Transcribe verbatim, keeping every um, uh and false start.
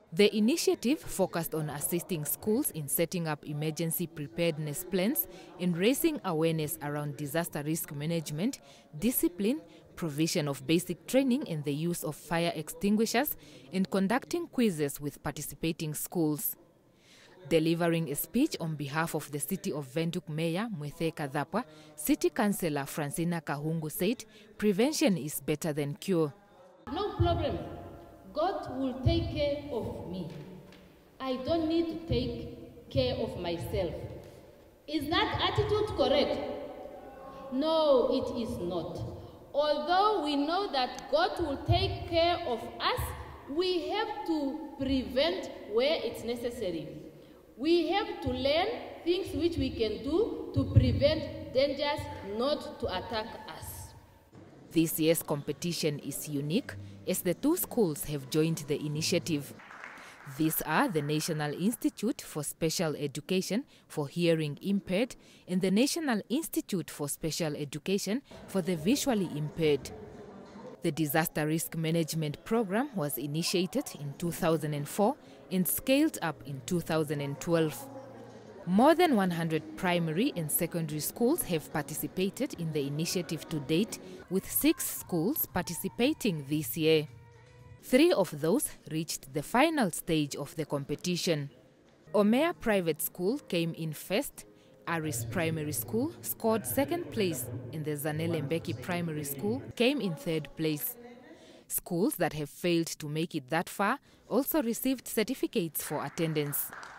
The initiative focused on assisting schools in setting up emergency preparedness plans and raising awareness around disaster risk management, discipline, provision of basic training in the use of fire extinguishers, and conducting quizzes with participating schools. Delivering a speech on behalf of the City of Windhoek Mayor Mwethe Kadhapwa, City Councillor Francina Kahungu said, prevention is better than cure. No problem. God will take care of me. I don't need to take care of myself. Is that attitude correct? No, it is not. Although we know that God will take care of us, we have to prevent where it's necessary. We have to learn things which we can do to prevent dangers not to attack us. This year's competition is unique as the two schools have joined the initiative. These are the National Institute for Special Education for Hearing Impaired and the National Institute for Special Education for the Visually Impaired. The Disaster Risk Management Program was initiated in two thousand four and scaled up in two thousand twelve. More than one hundred primary and secondary schools have participated in the initiative to date, with six schools participating this year. Three of those reached the final stage of the competition. Omea Private School came in first, Aris Primary School scored second place, and the Zanele Mbeki Primary School came in third place. Schools that have failed to make it that far also received certificates for attendance.